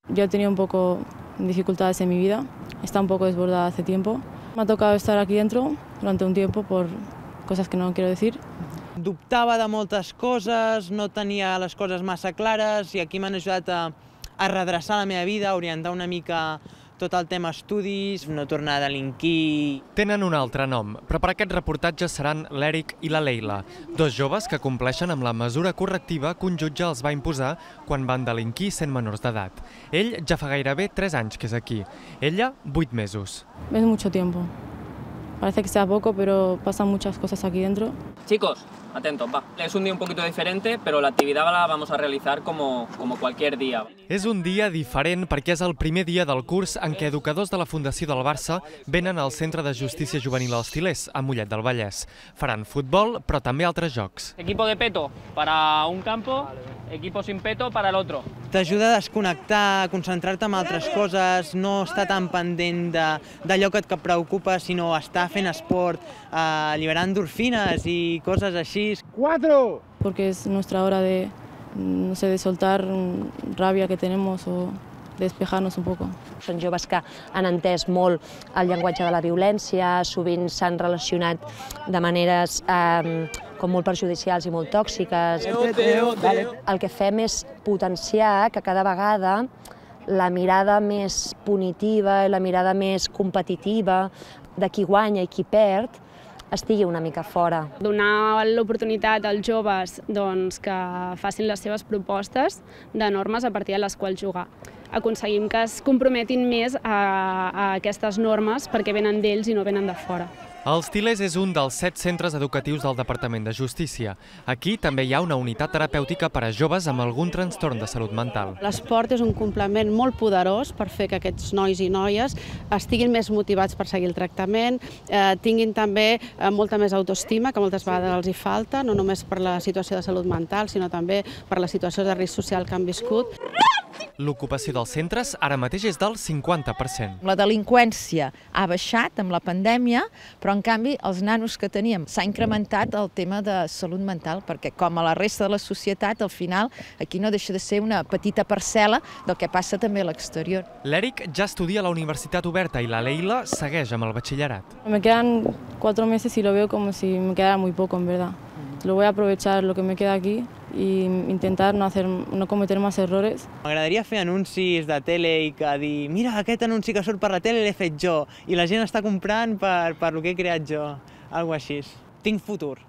Yo he tenido un poco dificultades en mi vida, está un poco desbordada hace tiempo. Me ha tocado estar aquí dentro durante un tiempo por cosas que no quiero decir. Dubtava de moltes coses, no tenia les coses massa clares i aquí m'han ajudat a redreçar la meva vida, a orientar una mica tot el tema estudis, no tornar a delinquir. Tenen un altre nom, però per aquest reportatge seran l'Eric i la Leila, dos joves que compleixen amb la mesura correctiva que un jutge els va imposar quan van delinquir sent menors d'edat. Ell ja fa gairebé 3 anys que és aquí, ella 8 mesos. Es mucho tiempo. Parece que sea poco, pero pasan muchas cosas aquí dentro. Chicos, atentos, va. Es un día un poquito diferente, pero la actividad la vamos a realizar como cualquier día. És un dia diferent perquè és el primer dia del curs en què educadors de la Fundació del Barça venen al Centre de Justícia Juvenil Els Til·lers, a Mollet del Vallès. Faran futbol, però també altres jocs. Equipo de peto para un campo, equipo sin peto para el otro. T'ajuda a desconnectar, a concentrar-te en altres coses, no estar tan pendent d'allò que et preocupa, sinó estar fent esport, alliberar endorfines i coses així. 4. Porque es nuestra hora de, no sé, de soltar rabia que tenemos o despejarnos un poco. Són joves que han entès molt el llenguatge de la violència, sovint s'han relacionat de maneres com molt perjudicials i molt tòxiques. El que fem és potenciar que cada vegada la mirada més punitiva i la mirada més competitiva de qui guanya i qui perd estigui una mica fora. Donar l'oportunitat als joves que facin les seves propostes de normes a partir de les quals jugar. Aconseguim que es comprometin més a aquestes normes perquè venen d'ells i no venen de fora. Els Til·lers és un dels 7 centres educatius del Departament de Justícia. Aquí també hi ha una unitat terapèutica per a joves amb algun trastorn de salut mental. L'esport és un complement molt poderós per fer que aquests nois i noies estiguin més motivats per seguir el tractament, tinguin també molta més autoestima, que moltes vegades els hi falta, no només per la situació de salut mental, sinó també per la situació de risc social que han viscut. L'ocupació dels centres ara mateix és del 50%. La delinqüència ha baixat amb la pandèmia, però en canvi els nanos que teníem s'ha incrementat el tema de salut mental, perquè com a la resta de la societat, al final aquí no deixa de ser una petita parcel·la del que passa també a l'exterior. L'Eric ja estudia a la Universitat Oberta i la Leila segueix amb el batxillerat. Me quedan 4 meses y lo veo como si me quedara muy poco, en verdad. Lo voy a aprovechar lo que me queda aquí y intentar no cometer más errores. M'agradaria fer anuncis de tele i dir mira, aquest anunci que surt per la tele l'he fet jo i la gent està comprant per el que he creat jo, alguna cosa així. Tinc futur.